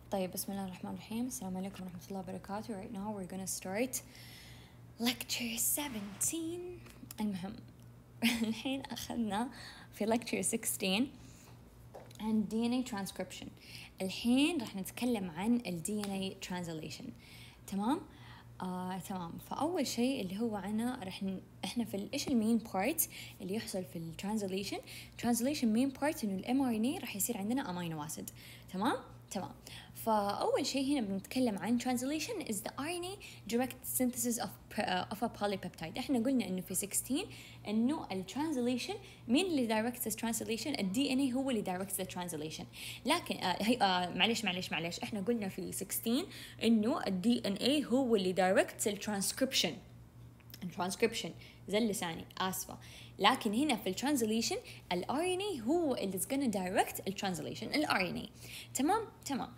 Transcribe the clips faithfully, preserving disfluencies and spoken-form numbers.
طيب بسم الله الرحمن الرحيم. السلام عليكم ورحمة الله وبركاته. Right now we're gonna start lecture seventeen. المهم الحين أخذنا في lecture sixteen عن دي إن إيه transcription. الحين راح نتكلم عن ال دي إن إيه translation. تمام؟ آه، تمام. فأول شيء اللي هو عنا راح ن... إحنا في ال... إيش المين بارت اللي يحصل في ال translation. translation main part إنه ال إم آر إن إيه راح يصير عندنا amino acid. تمام؟ تمام. فأول شيء هنا بنتكلم عن translation is the آر إن إيه direct synthesis of uh, of a polypeptide. إحنا قلنا إنه في sixteen إنه ال translation مين اللي directs the translation؟ ال دي إن إيه هو اللي directs the translation. لكن آه هي آه معلش معلش معلش إحنا قلنا في sixteen إنه ال دي إن إيه هو اللي directs ال transcription. ال transcription زي لساني آسفة. لكن هنا في الترانزليشن ال آر إن إيه هو اللي is gonna direct ال translation ال آر إن إيه. تمام تمام.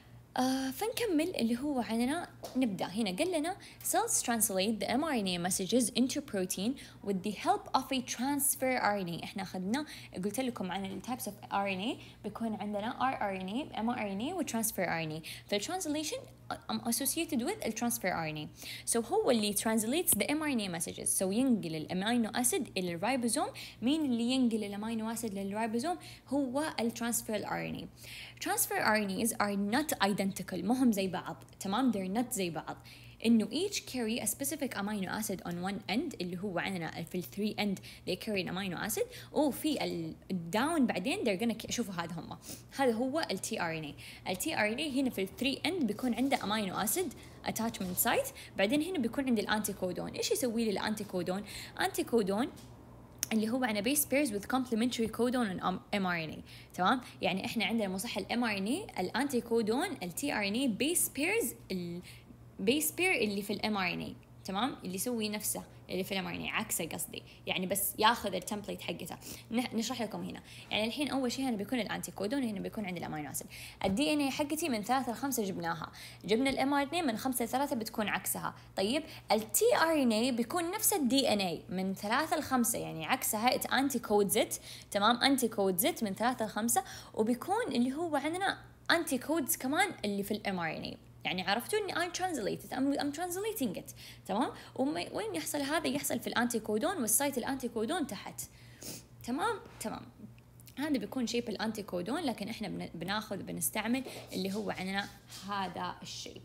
آه فنكمل اللي هو عندنا. نبدأ هنا قال لنا cells translate the إم آر إن إيه messages into protein with the help of a transfer آر إن إيه. احنا أخذنا قلت لكم عن ال types of آر إن إيه بيكون عندنا R آر إن إيه إم آر إن إيه و transfer آر إن إيه. فالtranslation I'm associated with ال transfer آر إن إيه. So هو اللي translates the إم آر إن إيه messages. So ينقل الأمينو أسيد إلى الرايبوزوم. مين اللي ينقل الأمينو أسيد للرايبوزوم؟ هو ال transfer آر إن إيه. transfer آر إن إيز are not identical. ما هم زي بعض. تمام؟ they're not زي بعض. إنه each carry a specific amino acid on one end اللي هو عندنا في ال three end they carry an amino acid. وفي ال down بعدين they're gonna شوفوا هذا هم. هذا هو ال تي آر إن إيه. ال تي آر إن إيه هنا في ال three end بيكون عنده amino acid attachment site. بعدين هنا بيكون عند الأنتي كودون. إيش يسوي لي الأنتي كودون؟ أنتي كودون اللي هو عنا base pairs with complementary codon and إم آر إن إيه. تمام؟ يعني إحنا عندنا مصح ال إم آر إن إيه الأنتي كودون ال تي آر إن إيه base pairs ال base pair اللي في ال إم آر إن إيه. تمام؟ اللي يسوي نفسه اللي في ال إم آر إن إيه عكسه قصدي. يعني بس ياخذ التمبليت حقته. نشرح لكم هنا. يعني الحين أول شيء هنا بيكون الأنتي كودون هنا بيكون عند الأمينو أسيد. الدي إن إيه حقتي من ثلاثة لخمسة جبناها. جبنا الإم آر إن إيه من خمسة لثلاثة بتكون عكسها. طيب التي آر إن إيه بيكون نفس الدي إن إيه من ثلاثة لخمسة يعني عكسها it أنتي كودز it. تمام؟ أنتي كودز it من ثلاثة لخمسة وبيكون اللي هو عندنا أنتي كودز كمان اللي في الإم آر إن إيه. يعني عرفتوا اني I translated I'm, I'm translating it. تمام؟ وين يحصل هذا؟ يحصل في الانتي كودون والسايت الانتي كودون تحت. تمام؟ تمام. هذا بيكون شيب الانتي كودون لكن احنا بناخذ بنستعمل اللي هو عندنا هذا الشيب.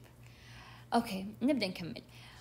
اوكي نبدا نكمل.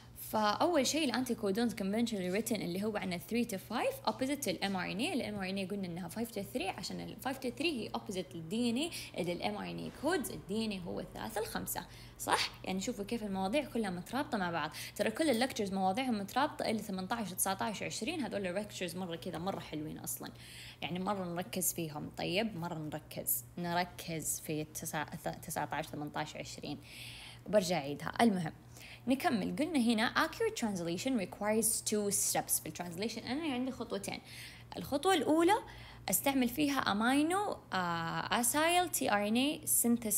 فأول شيء الأنتي كودونز conventionally written اللي هو عنا three to five opposite ال إم آر إن إيه. ال إم آر إن إيه قلنا إنها five to three عشان ال five to three هي opposite ال دي إن إيه. إذا ال إم آر إن إيه codes ال دي إن إيه هو ثلاثة لخمسة. صح؟ يعني شوفوا كيف المواضيع كلها مترابطة مع بعض. ترى كل اللكتشرز مواضيعهم مترابطة إلا ثمانية عشر تسعة عشر عشرين هذول اللكتشرز مرة كذا مرة حلوين أصلا. يعني مرة نركز فيهم. طيب مرة نركز نركز في تسعة عشر ثمانية عشر عشرين. وبرجع أعيدها. المهم نكمل. قلنا هنا accurate translation requires two steps. في الترانزليشن أنا عندي خطوتين. الخطوة الأولى أستعمل فيها amino uh, acyl تي آر إن إيه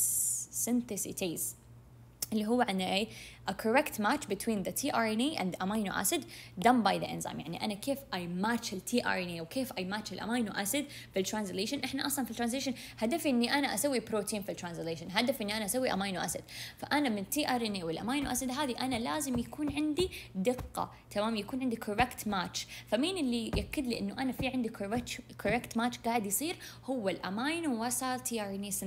synthesase اللي هو عندنا ايه a correct match between the تي آر إن إيه and the amino acid done by the enzyme. يعني أنا كيف I match ال تي آر إن إيه وكيف I match ال amino acid في الترانزليشن. إحنا أصلا في الترانزليشن هدفي إني أنا أسوي بروتين في الترانزليشن. هدفي إني أنا أسوي amino acid. فأنا من تي آر إن إيه والامينو acid هذه أنا لازم يكون عندي دقة. تمام؟ يكون عندي correct match. فمين اللي يأكد لي إنه أنا في عندي correct correct match قاعد يصير؟ هو الامينو acyl تي آر إن إيه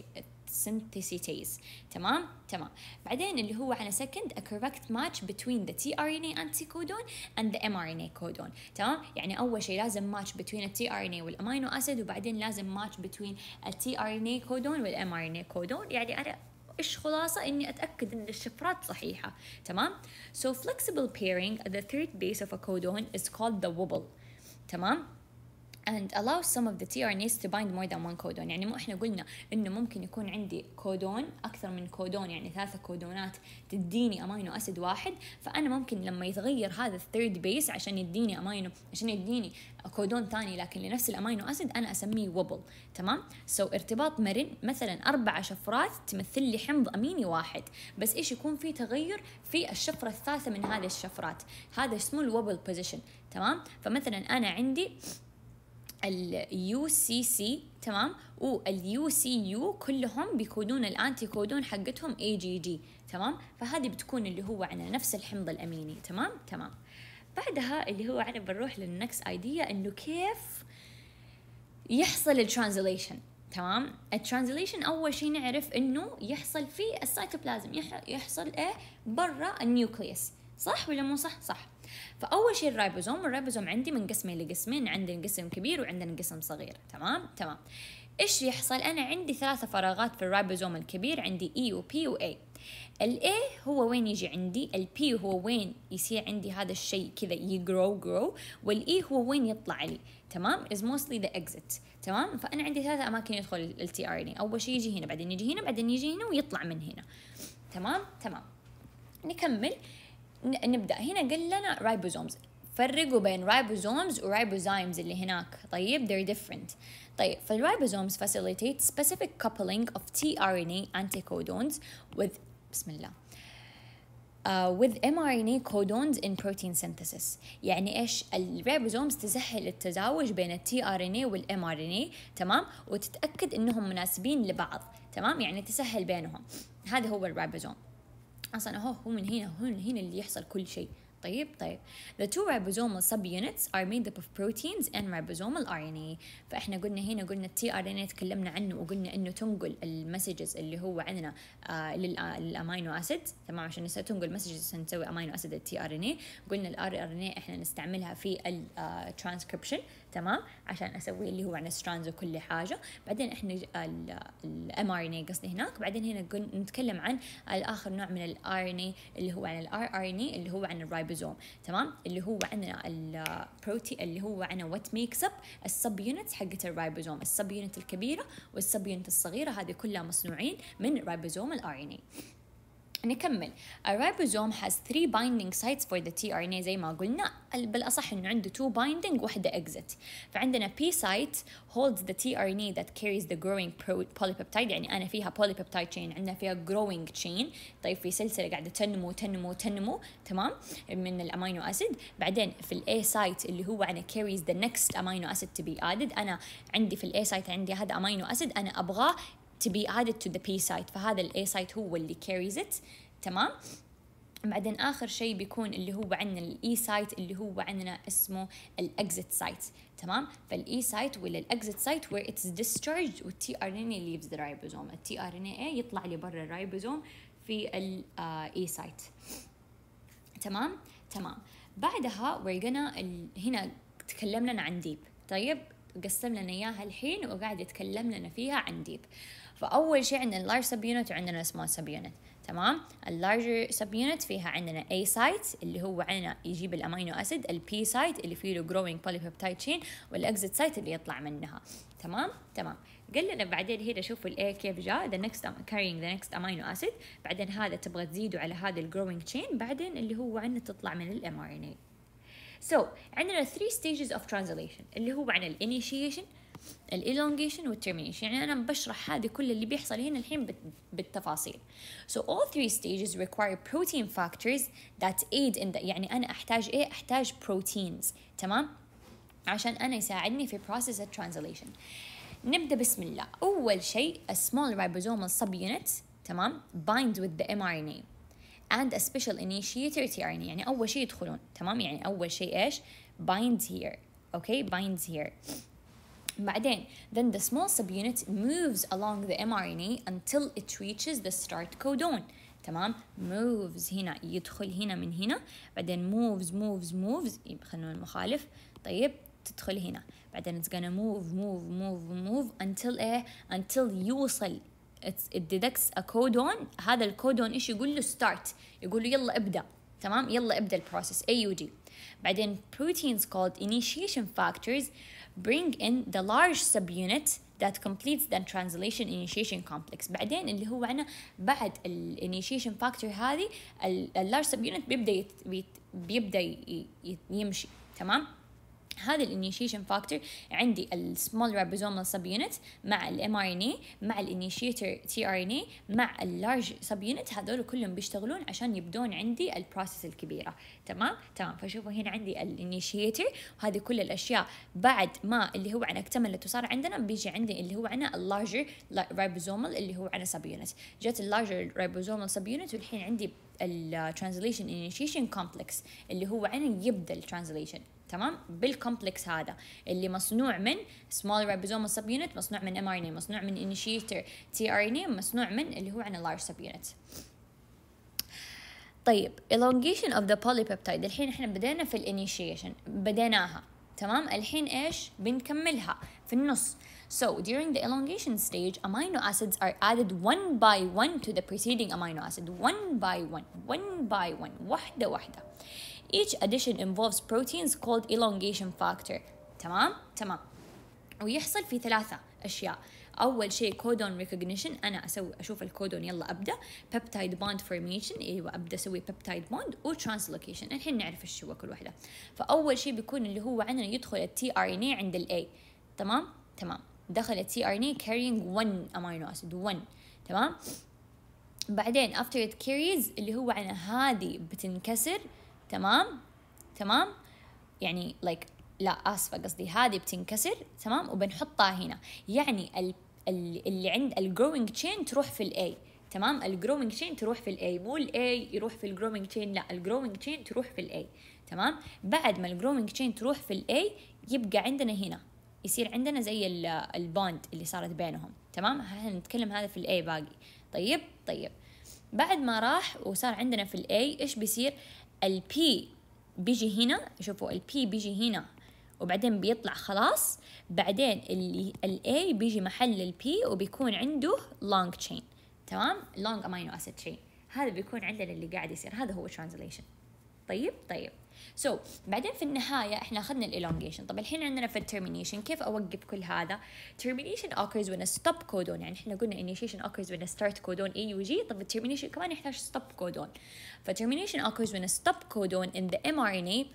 synthesase. تمام؟ تمام. بعدين اللي هو على second a correct match between the تي آر إن إيه anticodon and the إم آر إن إيه codon. تمام؟ يعني أول شيء لازم match between ال تي آر إن إيه والأمينو أسيد وبعدين لازم match between ال تي آر إن إيه codon والإم آر إن إيه codon. يعني أنا إيش خلاصة إني أتأكد إن الشفرات صحيحة. تمام؟ So flexible pairing at the third base of a codon is called the wobble. تمام؟ and allows some of the تي آر إن إيز to bind more than one codon. يعني مو إحنا قلنا إنه ممكن يكون عندي كودون أكثر من كودون يعني ثلاثة كودونات تديني أمينو أسيد واحد. فأنا ممكن لما يتغير هذا الثيرد بيس عشان يديني أمينو عشان يديني كودون ثاني لكن لنفس الأمينو أسيد أنا أسميه وبل. تمام؟ سو so ارتباط مرن مثلا أربع شفرات تمثل لي حمض أميني واحد بس إيش يكون في تغير في الشفرة الثالثة من هذه الشفرات. هذا اسمه الوبل بوزيشن. تمام؟ فمثلا أنا عندي اليو سي سي تمام واليو سي يو كلهم بيكونون الانتي كودون حقتهم اي جي جي تمام. فهذه بتكون اللي هو عنا نفس الحمض الاميني تمام تمام. بعدها اللي هو عنا بنروح للنكس ايديا انه كيف يحصل الترانزليشن تمام. الترانزليشن اول شيء نعرف انه يحصل في السيتوبلازم، يحصل ايه برا النيوكليوس، صح ولا مو صح؟ صح. فاول شيء الرايبوزوم، الرايبوزوم عندي من قسمين لقسمين، عندنا قسم كبير وعندنا قسم صغير تمام تمام. ايش يحصل؟ انا عندي ثلاثه فراغات في الرايبوزوم الكبير، عندي اي وبي واي. الاي هو وين يجي عندي، البي هو وين يصير عندي هذا الشيء كذا يجرو جرو، والاي هو وين يطلع لي تمام is mostly the exit تمام. فانا عندي ثلاثه اماكن يدخل التي ار ان اي، اول شيء يجي هنا بعدين يجي هنا بعدين يجي هنا ويطلع من هنا تمام تمام. نكمل نبدا هنا قال لنا رايبوزومز، فرقوا بين رايبوزومز ورايبوزايمز اللي هناك. طيب they're different. طيب فالرايبوزومز facilitate specific coupling of tRNA anticodons with بسم الله uh, with mRNA codons in protein synthesis. يعني ايش؟ الرايبوزومز تسهل التزاوج بين التي ار ان اي والام ار ان اي تمام، وتتاكد انهم مناسبين لبعض تمام، يعني تسهل بينهم. هذا هو الرايبوزوم اصلا، اهو هو من هنا هو من هنا اللي يحصل كل شيء. طيب طيب the two ribosomal subunits are made up of proteins and ribosomal ار ان اي. فاحنا قلنا هنا قلنا التي ار ان اي تكلمنا عنه وقلنا انه تنقل المسجز اللي هو عندنا آه للامينو اسيد تمام، عشان نسوي تنقل مسجز نسوي امينو اسيد التي ار ان اي. قلنا الار ان اي احنا نستعملها في الترانسكريبشن تمام، عشان اسوي اللي هو عن ستراندز وكل حاجه. بعدين احنا الام ار ان اي قصدي هناك. بعدين هنا نتكلم عن الاخر نوع من الار ان اي اللي هو عن الار ار ان اي اللي هو عن الرايبوزوم تمام، اللي هو عندنا البروتين اللي هو عندنا وات ميكس اب السب يونتس حقت الرايبوزوم، السب يونت الكبيره والسب يونت الصغيره، هذه كلها مصنوعين من رايبوزوم الار ان اي. نكمل. الرايبوزوم has three binding sites for the tRNA زي ما قلنا، بالأصح إنه عنده two binding وحدة exit. فعندنا P site holds the tRNA that carries the growing polypeptide، يعني أنا فيها polypeptide chain، عندنا فيها growing chain. طيب في سلسلة قاعدة تنمو تنمو تنمو تمام من الأمينو أسيد. بعدين في ال A site اللي هو أنا carries the next amino acid to be added. أنا عندي في ال A site عندي هذا أمينو أسيد أنا أبغاه to be added to the P site، فهذا ال A site هو اللي carries it تمام. بعدين آخر شيء بيكون اللي هو عندنا ال E site اللي هو عندنا اسمه ال exit site تمام. فال E site ولا ال exit site where it's discharged وال tRNA leaves the ribosome، ال tRNA يطلع لي برا الرايبوزوم في ال uh, E site تمام تمام. بعدها we're gonna ال... هنا تكلم لنا عن ديب. طيب قسم لنا إياها الحين وقاعد يتكلم لنا فيها عن ديب. فأول شيء عندنا اللارج سب يونت وعندنا السمول سب يونت تمام. اللارج سب يونت فيها عندنا A site اللي هو عندنا يجيب الأمينو أسيد، ال P site اللي فيه له growing polypeptide chain، والإكزيت سايت اللي يطلع منها تمام تمام. قال لنا بعدين هنا شوفوا ال A كيف جاء the next carrying the next amino acid. بعدين هذا تبغى تزيده على هذا ال growing chain، بعدين اللي هو عندنا تطلع من ال إم آر إن إيه. So عندنا three stages of translation اللي هو عن ال initiation ال elongation وال termination. يعني أنا بشرح هذه كل اللي بيحصل هنا الحين بالتفاصيل. So all three stages require protein factors that aid in the، يعني أنا أحتاج إيه؟ أحتاج proteins تمام عشان أنا يساعدني في process of translation. نبدأ بسم الله. أول شيء a small ribosomal subunit تمام bind with the إم آر إن إيه and a special initiator تي آر إن إيه. يعني أول شيء يدخلون تمام، يعني أول شيء إيش؟ binds here okay binds here. بعدين then the small subunit moves along the إم آر إن إيه until it reaches the start codon تمام. moves هنا يدخل هنا من هنا، بعدين moves moves moves خلونا المخالف. طيب تدخل هنا بعدين it's gonna move move move move until إيه؟ until يوصل it detects a codon. هذا الكودون إيش يقول له؟ start، يقول له يلا ابدأ تمام، يلا ابدأ البروسيس أي يو جي. بعدين proteins called initiation factors bring in the large subunit that completes the translation initiation complex. بعدين اللي هو عنا بعد ال initiation factor هذه ال large subunit بيبدأ يت بيبدأ يمشي تمام. هذا الانيشيشن فاكتور عندي السمول رايبوزومال سب يونت مع الام ار ان اي مع الانيشيتور تي ار ان اي مع اللارج سب يونت، هذول كلهم بيشتغلون عشان يبدون عندي البروسيس الكبيره. تمام تمام فشوفوا هنا عندي الانيشيتور، وهذه كل الاشياء بعد ما اللي هو عنا اكتملت وصار عندنا بيجي عندي اللي هو عنا اللارجر رايبوزومال اللي هو عنا سب يونت. جت اللارجر رايبوزومال سب يونت، والحين عندي الترانزليشن انيشيشن كومبلكس اللي هو عنا يبدا الترانزليشن. تمام بالكومبلكس هذا اللي مصنوع من small ribosomal subunit، مصنوع من ام ار ان اي، مصنوع من initiator تي ار ان اي، مصنوع من اللي هو عن large subunit. طيب elongation of the polypeptide، الحين احنا بدينا في الانيشيشن بديناها. تمام الحين ايش بنكملها في النص. So during the elongation stage amino acids are added one by one to the preceding amino acid, one by one one by one واحدة واحدة. Each addition involves proteins called elongation factor. تمام تمام ويحصل في ثلاثة أشياء. أول شيء كودون ريكوجنيشن، أنا أسوي أشوف الكودون يلا أبدأ. بيبتايد بوند فورميشن، أيوة أبدأ أسوي بيبتايد بوند. وترانسلوكيشن الحين نعرف إيش هو كل واحدة. فأول شيء بيكون اللي هو عندنا يدخل التي ار ان اي عند الاي. تمام تمام دخل التي ار ان اي carrying one amino acid one. تمام بعدين after it carries اللي هو عنا هذه بتنكسر. تمام تمام يعني like لا آسفة قصدي هذه بتنكسر. تمام وبنحطها هنا، يعني ال ال اللي عند الجروينج تشين تروح في الاي. تمام الجروينج تشين تروح في الاي، مو الاي يروح في الجروينج تشين، لا الجروينج تشين تروح في الاي. تمام بعد ما الجروينج تشين تروح في الاي يبقى عندنا هنا يصير عندنا زي البوند اللي صارت بينهم. تمام هنتكلم هذا في الاي باقي. طيب طيب بعد ما راح وصار عندنا في الاي ايش بيصير؟ البي بيجي هنا، شوفوا البي بيجي هنا وبعدين بيطلع خلاص. بعدين اللي الاي بيجي محل البي وبيكون عنده لونج تشين. تمام لونج امينو اسيد تشين، هذا بيكون عندنا اللي قاعد يصير، هذا هو ترانزليشن. طيب طيب سو so, بعدين في النهاية احنا أخذنا الإلونجيشن. طب الحين عندنا في الترمينيشن كيف أوقف كل هذا؟ termination occurs when a stop codon، يعني احنا قلنا initiation occurs when a start codon A U G. طب الترمينيشن كمان يحتاج stop codon. ف termination occurs when a stop codon in the M R N A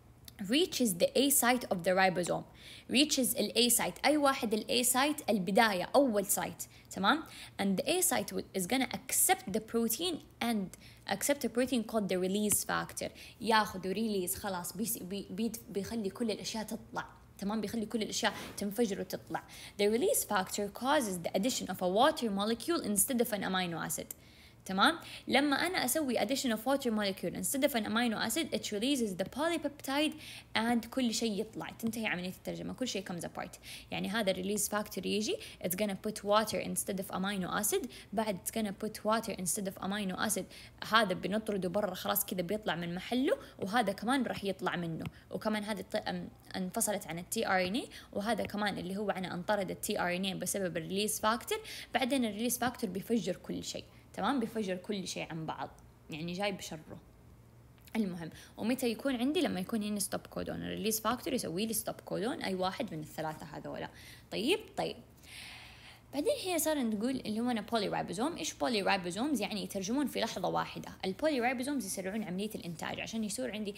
reaches the A site of the ribosome. reaches ال A site، أي واحد ال A site البداية أول site. تمام and the A site is gonna accept the protein and accept a protein called the release factor. ياخذ release خلاص بيس بي بي بيخلي كل الأشياء تطلع. تمام بيخلي كل الأشياء تنفجر وتطلع. The release factor causes the addition of a water molecule instead of an amino acid. تمام لما أنا أسوي addition of water molecule instead of an amino acid it releases the polypeptide and كل شيء يطلع، تنتهي عملية الترجمة، كل شيء comes apart. يعني هذا release factor يجي it's gonna put water instead of amino acid، بعد it's gonna put water instead of amino acid، هذا بنطرده برا خلاص كذا بيطلع من محله، وهذا كمان راح يطلع منه، وكمان هذا انفصلت عن التي ار ان اي، وهذا كمان اللي هو عن انطرد التي ار ان اي بسبب الريليز فاكتور. بعدين الريليز فاكتور بيفجر كل شيء. تمام بيفجر كل شيء عن بعض، يعني جاي بشره. المهم ومتى يكون عندي؟ لما يكون هنا ستوب كودون، الريليز فاكتور يسوي لي ستوب كودون اي واحد من الثلاثه هذولا. طيب طيب بعدين هنا صار نقول اللي هو بولي رايبوزوم. ايش بولي رايبوزومز؟ يعني يترجمون في لحظه واحده. البولي رايبوزومز يسرعون عمليه الانتاج عشان يصير عندي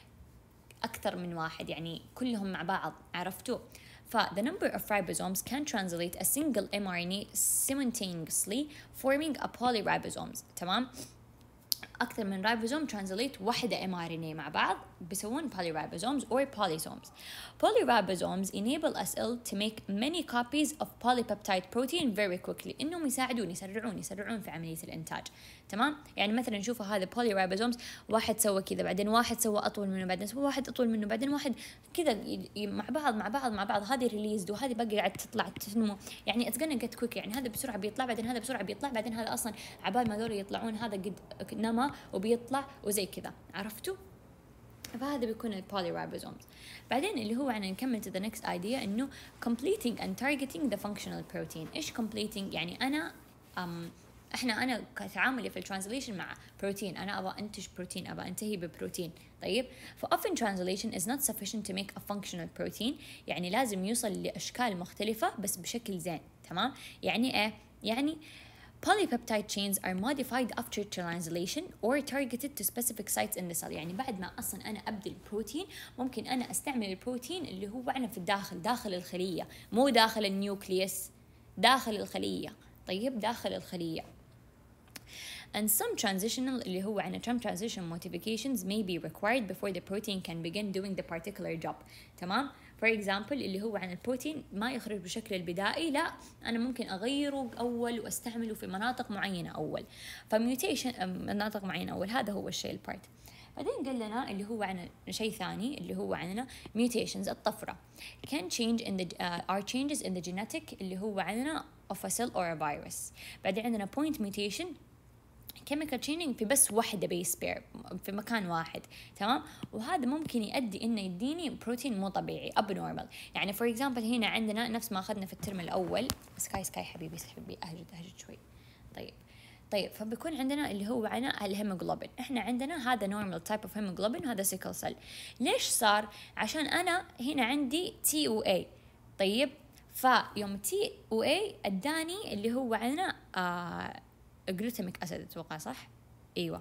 اكثر من واحد، يعني كلهم مع بعض. عرفتوا؟ ف the number of ribosomes can translate a single M R N A simultaneously forming a polyribosomes. تمام أكثر من رايبوزوم translate واحدة M R N A مع بعض بيسوون polyribosomes or polysomes. Polyribosomes enable us to make many copies of polypeptide protein very quickly. إنهم يساعدون يسرعون يسرعون في عملية الإنتاج. تمام يعني مثلا نشوف هذا polyribosomes، واحد سوى كذا بعدين واحد سوى أطول منه بعدين سوى واحد أطول منه بعدين واحد كذا مع بعض مع بعض مع بعض. هذه ريليزد وهذه باقي قاعد تطلع تنمو، يعني it's gonna get quick. يعني هذا بسرعة بيطلع بعدين هذا بسرعة بيطلع بعدين هذا أصلا عبال ما ذول يطلعون هذا قد نما وبيطلع وزي كذا. عرفتوا؟ فهذا بيكون البولي رايبوزومز. بعدين اللي هو عنا نكمل to the next idea إنه completing and targeting the functional protein. إيش completing؟ يعني أنا أم إحنا أنا كتعاملي في الترانزليشن مع بروتين، أنا أبغى أنتج بروتين، أبغى أنتهي ببروتين. طيب ف often translation is not sufficient to make a functional protein، يعني لازم يوصل لأشكال مختلفة بس بشكل زين. تمام يعني إيه؟ يعني Polypeptide chains are modified after translation or targeted to specific sites in the cell. يعني بعد ما أصلا أنا أبدل البروتين ممكن أنا أستعمل البروتين اللي هو عنا في الداخل داخل الخلية، مو داخل النيوكليوس، داخل الخلية. طيب داخل الخلية. And some transitional اللي هو عنا some transition modifications may be required before the protein can begin doing the particular job. تمام؟ For example اللي هو عن البروتين ما يخرج بشكل البدائي، لا أنا ممكن أغيره أول وأستعمله في مناطق معينة أول، فميوتيشن مناطق معينة أول، هذا هو الشيء البارت. بعدين قال لنا اللي هو عن شيء ثاني اللي هو عنا mutations الطفرة can change in the uh, are changes in the genetic اللي هو عنا of a cell or a virus. بعدين عندنا point mutation chemical chaining في بس واحدة بيس بير في مكان واحد، تمام؟ وهذا ممكن يؤدي إنه يديني بروتين مو طبيعي abnormal. يعني for example هنا عندنا نفس ما أخذنا في الترم الأول. سكاي سكاي حبيبي حبيبي أهجد أهجد شوي. طيب طيب فبيكون عندنا اللي هو عنا الهيموغلوبين. إحنا عندنا هذا normal type of hemoglobin وهذا sickle cell. ليش صار؟ عشان أنا هنا عندي تي و إيه. طيب فيوم تي و إيه أداني اللي هو عنا آه جلوتاميك أسيد أتوقع صح؟ أيوة.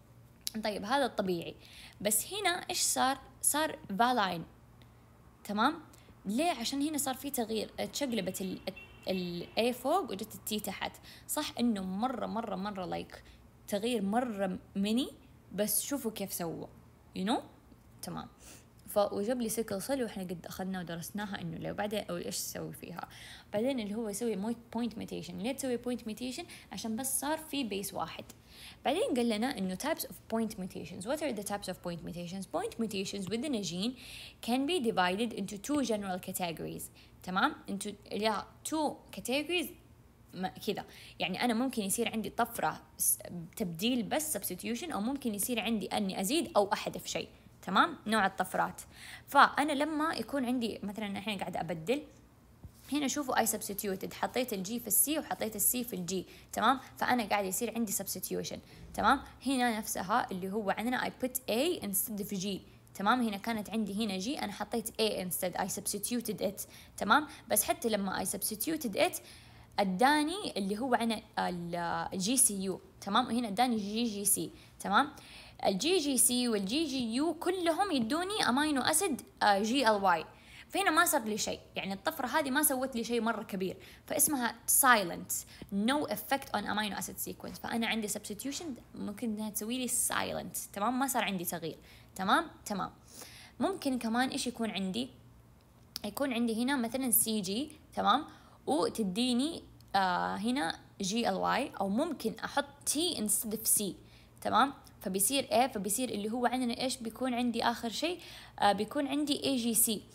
طيب هذا الطبيعي، بس هنا إيش صار؟ صار فالاين. تمام؟ ليه؟ عشان هنا صار في تغيير، تشقلبت ال ال A فوق وجت التي تحت. صح إنه مرة مرة مرة لايك تغيير مرة ميني، بس شوفوا كيف سووا you know؟ تمام. فوجب لي سيكل سيل واحنا قد اخذنا ودرسناها انه لو بعدين او ايش تسوي فيها. بعدين اللي هو يسوي بوينت ميوتيشن. ليه تسوي بوينت ميوتيشن؟ عشان بس صار في بيس واحد. بعدين قال لنا انه types of point mutations. What are the types of point mutations? Point mutations within a gene can be divided into two general categories. تمام؟ into yeah, two categories كذا. يعني أنا ممكن يصير عندي طفرة تبديل بس substitution، أو ممكن يصير عندي أني أزيد أو أحذف شيء. تمام؟ نوع الطفرات. فأنا لما يكون عندي مثلا الحين قاعدة أبدل، هنا شوفوا I substituted، حطيت الجي في السي وحطيت السي في الجي، تمام؟ فأنا قاعد يصير عندي substitution. تمام؟ هنا نفسها اللي هو عندنا I put A instead of G. تمام؟ هنا كانت عندي هنا جي، أنا حطيت A instead، I substituted it. تمام؟ بس حتى لما I substituted it اداني اللي هو عنا الجي سي يو. تمام؟ هنا اداني جي جي سي. تمام؟ الجي جي سي والجي جي يو كلهم يدوني امينو اسيد جي ال واي. فهنا ما صار لي شيء، يعني الطفره هذه ما سوت لي شيء مره كبير، فاسمها silent no effect on amino acid sequence. فانا عندي substitution ممكن انها تسوي لي silent. تمام؟ ما صار عندي تغيير. تمام؟ تمام. ممكن كمان ايش يكون عندي؟ يكون عندي هنا مثلا سي جي، تمام، وتديني آه هنا جي ال واي، او ممكن احط تي instead of سي. تمام؟ فبيصير ايه، فبيصير اللي هو عندنا ايش بيكون عندي اخر شيء؟ آه بيكون عندي اي جي سي.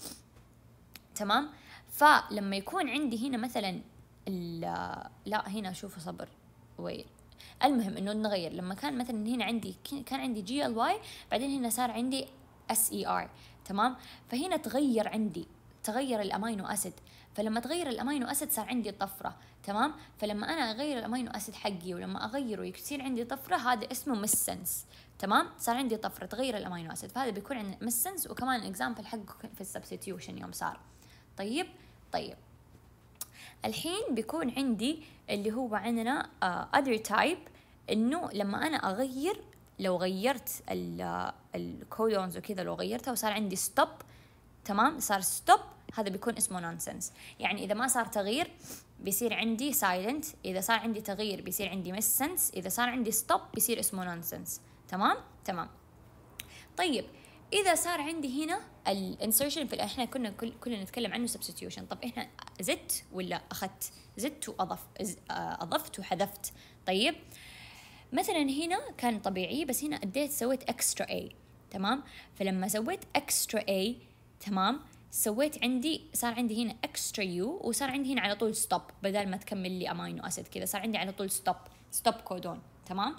تمام؟ فلما يكون عندي هنا مثلا لا هنا شوفوا صبر ويل، المهم انه نغير. لما كان مثلا هنا عندي كان عندي جي ال واي، بعدين هنا صار عندي اس اي ار. تمام؟ فهنا تغير عندي، تغير الامينو اسيد. فلما تغير الامينو اسيد صار عندي طفره. تمام؟ فلما انا اغير الامينو اسيد حقي ولما اغيره يصير عندي طفره، هذا اسمه ميسنس. تمام؟ صار عندي طفره تغير الامينو اسيد، فهذا بيكون عندنا ميسنس. وكمان اكزامبل حقه في السبستيوشن يوم صار. طيب طيب الحين بيكون عندي اللي هو عندنا uh, other type، انه لما انا اغير، لو غيرت الكودونز وكذا، لو غيرتها وصار عندي ستوب. تمام؟ صار ستوب، هذا بيكون اسمه نونسنس. يعني إذا ما صار تغيير بيصير عندي سايلنت، إذا صار عندي تغيير بيصير عندي ميسنس، إذا صار عندي ستوب بيصير اسمه نونسنس. تمام؟ تمام. طيب إذا صار عندي هنا الانسرشن، في إحنا كنا كلنا نتكلم عنه substitution. طب إحنا زدت ولا أخذت؟ زدت وأضف، أضفت وحذفت. طيب مثلا هنا كان طبيعي، بس هنا أديت سويت extra A. تمام؟ فلما سويت extra A، تمام، سويت عندي صار عندي هنا extra U، وصار عندي هنا على طول stop، بدل ما تكمل لي امينو اسيد كذا صار عندي على طول stop stop كودون. تمام؟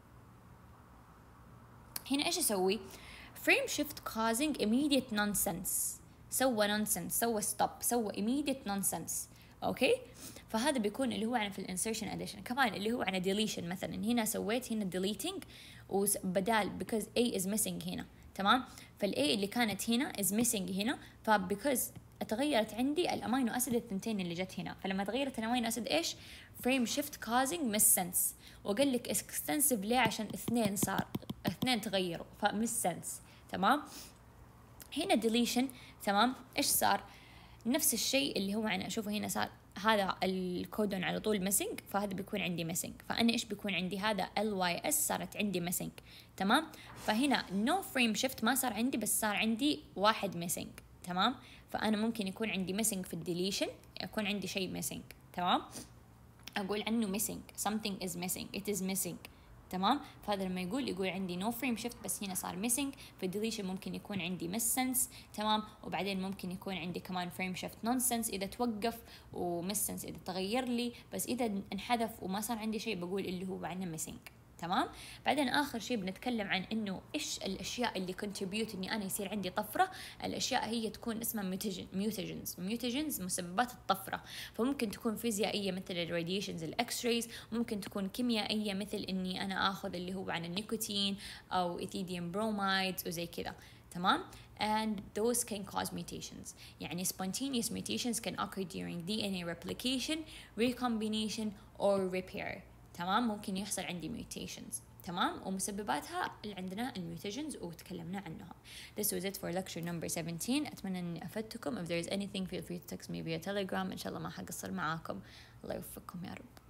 هنا ايش اسوي؟ frame shift causing immediate nonsense، سوى nonsense، سوى stop، سوى immediate nonsense. اوكي؟ فهذا بيكون اللي هو عن في الانسرشن اديشن. كمان اللي هو عن deletion، مثلا هنا سويت هنا deleting وبدال because A is missing هنا. تمام؟ فال A اللي كانت هنا is missing هنا، ف because تغيرت عندي الامينو اسيد الثنتين اللي جت هنا. فلما تغيرت الامينو اسيد ايش؟ فريم شيفت كازنج مس سنس. وقال لك اكستنسيف ليه؟ عشان اثنين صار اثنين تغيروا فمس سنس. تمام. هنا ديليشن. تمام. ايش صار؟ نفس الشيء اللي هو انا اشوفه هنا صار هذا الكودون على طول ميسنج، فهذا بيكون عندي ميسنج. فانا ايش بيكون عندي؟ هذا ال واي اس صارت عندي ميسنج. تمام. فهنا نو فريم شيفت ما صار عندي، بس صار عندي واحد ميسنج. تمام. فانا ممكن يكون عندي ميسنج في الديليشن، يكون عندي شيء ميسنج. تمام. اقول عنه missing something is missing it is missing. تمام. فهذا لما يقول يقول عندي no frame shift بس هنا صار missing. في الديليشن ممكن يكون عندي miss sense. تمام. وبعدين ممكن يكون عندي كمان frame shift nonsense إذا توقف، و miss sense إذا تغير لي. بس إذا انحذف وما صار عندي شيء بقول اللي هو عنه missing. تمام. بعدين آخر شيء بنتكلم عن إنه إيش الأشياء اللي contribute إني أنا يصير عندي طفرة. الأشياء هي تكون اسمها mutagens mutagens مسببات الطفرة. فممكن تكون فيزيائية مثل الراديشنز الإكس رايز، ممكن تكون كيميائية مثل إني أنا آخذ اللي هو عن النيكوتين أو إيثيديوم برومايد وزي كذا. تمام. and those can cause mutations. يعني spontaneous mutations can occur during دي إن إيه replication, recombination or repair. تمام. ممكن يحصل عندي mutations. تمام. ومسبباتها اللي عندنا الميوتيجنز وتكلمنا عنها. This was it for lecture number seventeen. أتمنى أني أفدتكم. If there is anything feel free to text me via telegram. إن شاء الله ما حقصر معاكم. الله يوفقكم يا رب.